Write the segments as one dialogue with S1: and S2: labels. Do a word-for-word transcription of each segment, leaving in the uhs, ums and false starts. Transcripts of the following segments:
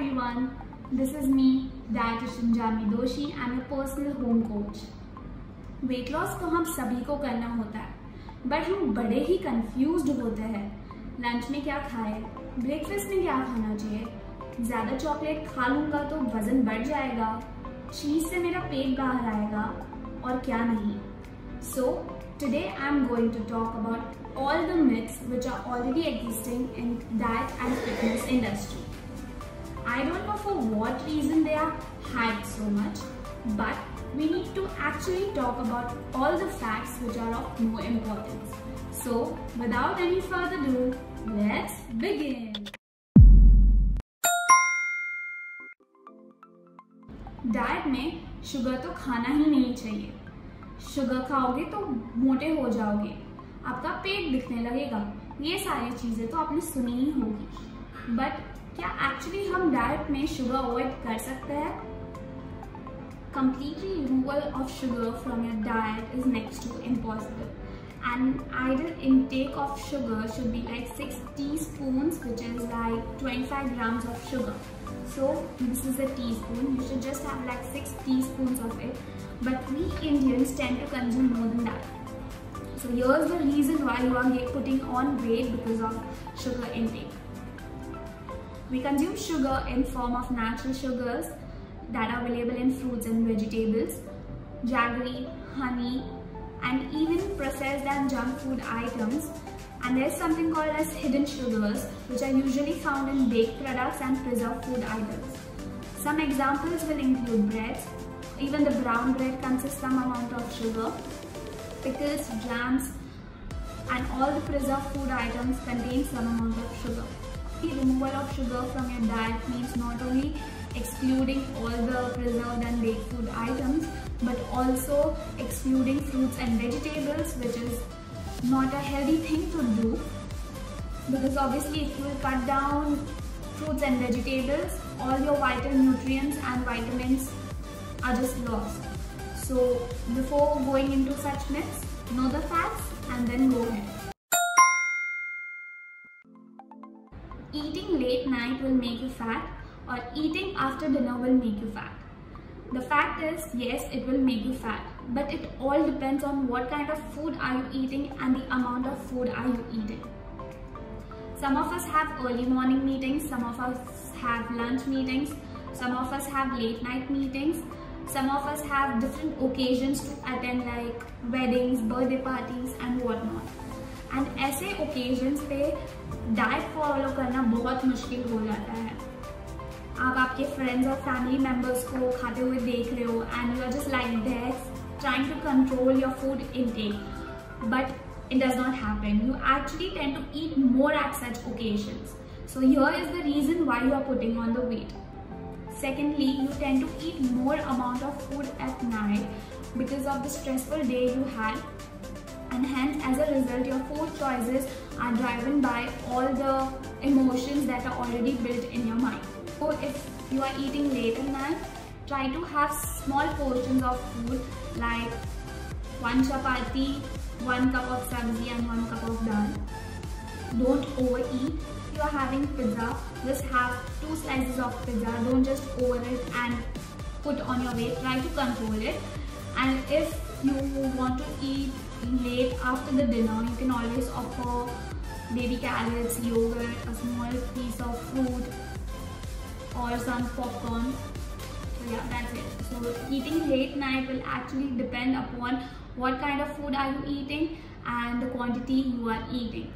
S1: everyone, this is me, dietitian Jami Doshi. I'm your personal home coach. Weight loss तो हम सभी को करना होता है, बट हम बड़े ही कंफ्यूज्ड होते हैं. लंच में क्या खाएं, ब्रेकफास्ट में क्या खाना चाहिए, ज़्यादा चॉकलेट खा लूँगा तो वज़न बढ़ जाएगा, चीज़ से मेरा पेट बाहर आएगा और क्या नहीं. So today I'm going to talk about all the myths which are already existing in diet and fitness industry. I don't know for what reason they are hyped so much, but we need to actually talk about all the facts which are of no importance. So without any further ado, let's begin. Diet में sugar तो खाना ही नहीं चाहिए. Sugar खाओगे तो मोटे हो जाओगे, आपका पेट दिखने लगेगा. ये सारी चीज़ें तो आपने सुनी ही होगी. बट क्या एक्चुअली हम डाइट में शुगर अवॉइड कर सकते हैं? Completely removal of sugar from your diet is next to impossible. And ideal intake of sugar should be like six teaspoons, which is like twenty-five grams of sugar. So this is a teaspoon. You should just have like six teaspoons of it. But we Indians tend to consume more than that. So here's the reason why you are putting on weight because of sugar intake. We consume sugar in form of natural sugars that are available in fruits and vegetables, jaggery, honey, and even processed and junk food items. And there's something called as hidden sugars, which are usually found in baked products and preserved food items. Some examples will include breads. Even the brown bread consists some amount of sugar. Pickles, jams, and all the preserved food items contain some amount of sugar. The removal of sugar from your diet means not only excluding all the preserved and baked food items, but also excluding fruits and vegetables, which is not a healthy thing to do, because obviously if you will cut down fruits and vegetables, all your vital nutrients and vitamins are just lost. So before going into such myths, know the facts and then go ahead. Eating late night will make you fat, or eating after dinner will make you fat. The fact is, yes, it will make you fat, but it all depends on what kind of food are you eating and the amount of food are you eating. Some of us have early morning meetings, some of us have lunch meetings, some of us have late night meetings, some of us have different occasions to attend like weddings, birthday parties and whatnot. And ऐसे occasions पे diet follow करना बहुत मुश्किल हो जाता है. आप आपके फ्रेंड्स और फैमिली मेम्बर्स को खाते हुए देख रहे हो and you are just like that trying to control your food intake, but it does not happen. You actually tend to eat more at such occasions. So here is the reason why you are putting on the weight. Secondly, you tend to eat more amount of food at night because of the stressful day you had, and hence as a result your food choices are driven by all the emotions that are already built in your mind. So if you are eating late at night, try to have small portions of food like one chapati, one cup of sabzi and one cup of dal. Don't overeat. If you are having pizza, just have two slices of pizza. Don't just over it and put on your weight. Try to control it. And if you want to eat late after the dinner, you can always offer baby carrots, yogurt, a small piece of fruit or some popcorn. So yeah, that's it. So eating late night will actually depend upon what kind of food are you eating and the quantity you are eating.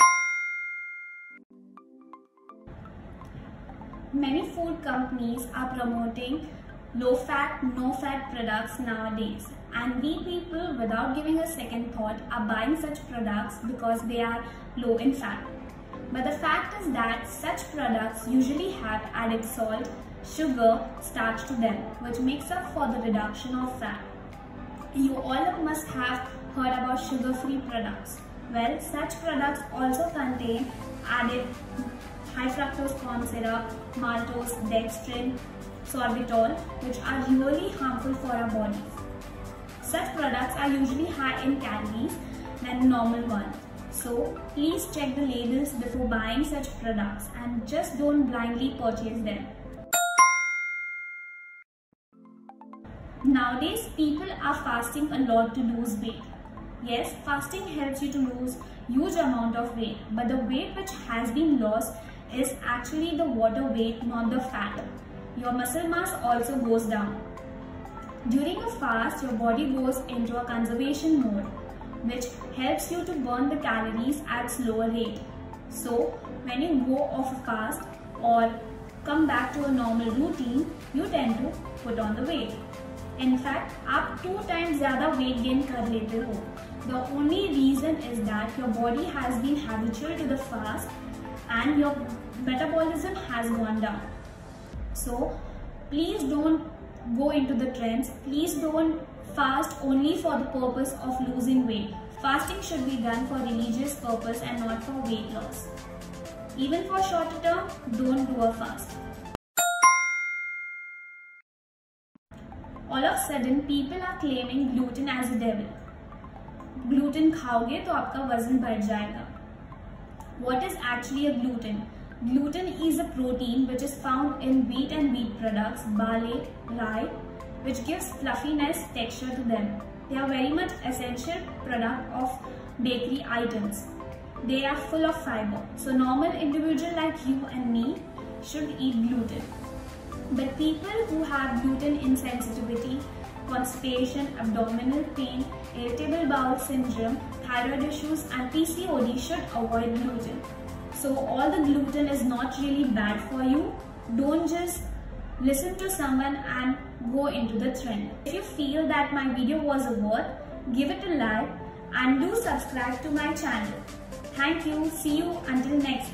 S1: Many food companies are promoting low fat, no fat products nowadays, and we people without giving a second thought are buying such products because they are low in fat. But the fact is that such products usually have added salt, sugar, starch to them, which makes up for the reduction of fat. You all must have heard about sugar-free products. Well, such products also contain added high fructose corn syrup, maltose, dextrin, sorbitol, which are really harmful for our bodies. Such products are usually high in calories than normal ones. So please check the labels before buying such products and just don't blindly purchase them. Nowadays, people are fasting a lot to lose weight. Yes, fasting helps you to lose huge amount of weight, but the weight which has been lost is actually the water weight, not the fat. Your muscle mass also goes down. During a fast, your body goes into a conservation mode, which helps you to burn the calories at slower rate. So, when you go off a fast or come back to a normal routine, you tend to put on the weight. In fact, आप two times ज़्यादा weight gain कर लेते हो. The only reason is that your body has been habitual to the fast and your metabolism has gone down. So, please don't go into the trends. Please don't fast only for the purpose of losing weight. Fasting should be done for religious purpose and not for weight loss. Even for shorter term, don't do a fast. All of a sudden, people are claiming gluten as a devil. Gluten खाओगे तो आपका वजन बढ़ जाएगा. What is actually a gluten? Gluten is a protein which is found in wheat and wheat products, barley, rye, which gives fluffiness texture to them. They are very much essential product of bakery items. They are full of fiber. So normal individual like you and me should eat gluten. But people who have gluten insensitivity, constipation, abdominal pain, irritable bowel syndrome, thyroid issues and P C O D should avoid gluten. So all the gluten is not really bad for you. Don't just listen to someone and go into the trend. If you feel that my video was worth, give it a like and do subscribe to my channel. Thank you. See you until next